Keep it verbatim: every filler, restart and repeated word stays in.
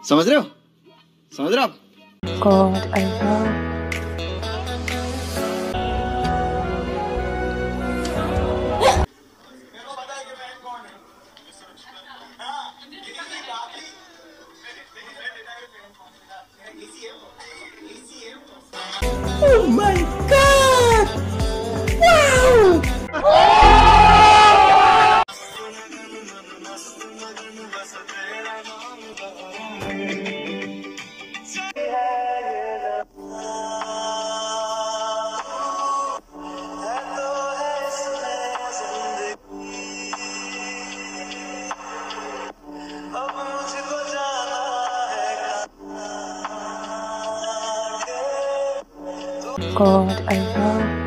समझ रहे हो? समझ रहे हो आप? God, I love. Oh my God! Wow! God, I love.